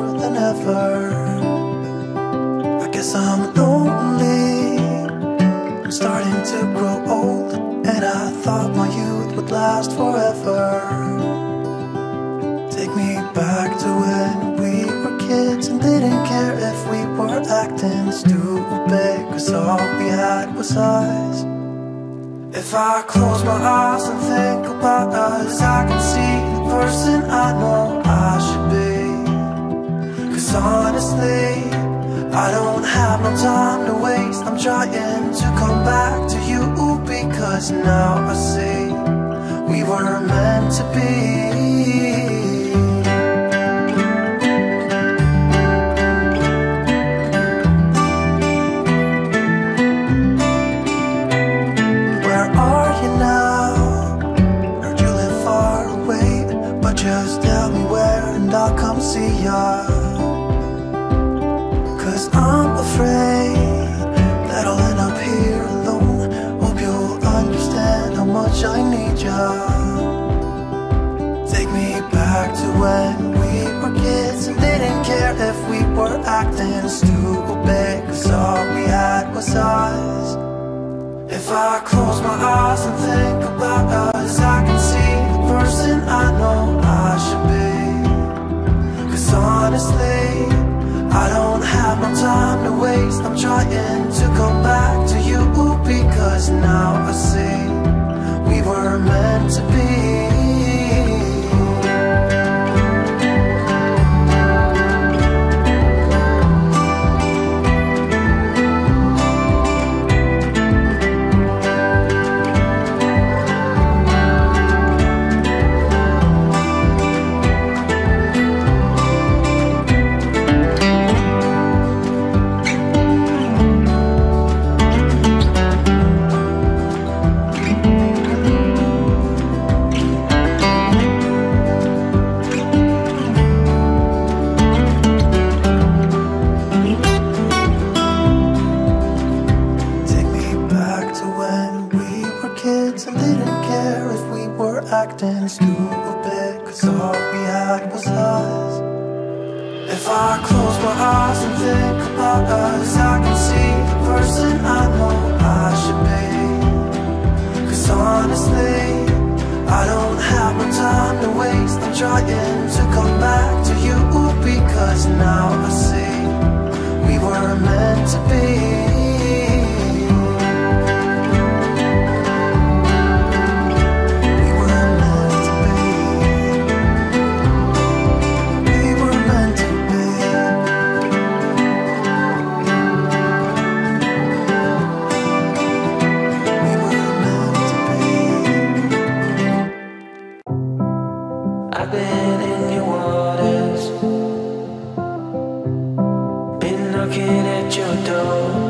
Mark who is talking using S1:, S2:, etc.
S1: more than ever. I guess I'm lonely, I'm starting to grow old, and I thought my youth would last forever. Take me back to when we were kids and didn't care if we were acting stupid, 'cause all we had was eyes. If I close my eyes and think about us, I can see the person I know I should be. 'Cause honestly, I don't have no time to waste. I'm trying to come back to you, because now I see we were meant to be. Just tell me where and I'll come see ya. 'Cause I'm afraid that I'll end up here alone. Hope you'll understand how much I need ya. Take me back to when we were kids and didn't care if we were acting stupid, 'cause all we had was eyes. If I close my eyes and think about us, I can see the person I know I should be. 'Cause honestly, I don't have no time to waste. I'm trying to come back to you, because now I see we were meant to be. Acting stupid, 'cause all we had was us. If I close my eyes and think about us, I can see the person I know I should be. 'Cause honestly, I don't have no time to waste. I'm trying to come back to you, because now I see we were meant to be.
S2: Knocking at your door.